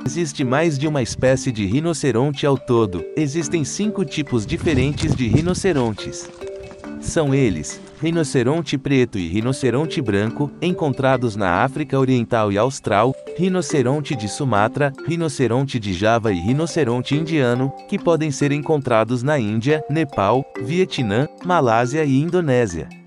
Existe mais de uma espécie de rinoceronte ao todo. Existem 5 tipos diferentes de rinocerontes. São eles: rinoceronte preto e rinoceronte branco, encontrados na África Oriental e Austral, rinoceronte de Sumatra, rinoceronte de Java e rinoceronte indiano, que podem ser encontrados na Índia, Nepal, Vietnã, Malásia e Indonésia.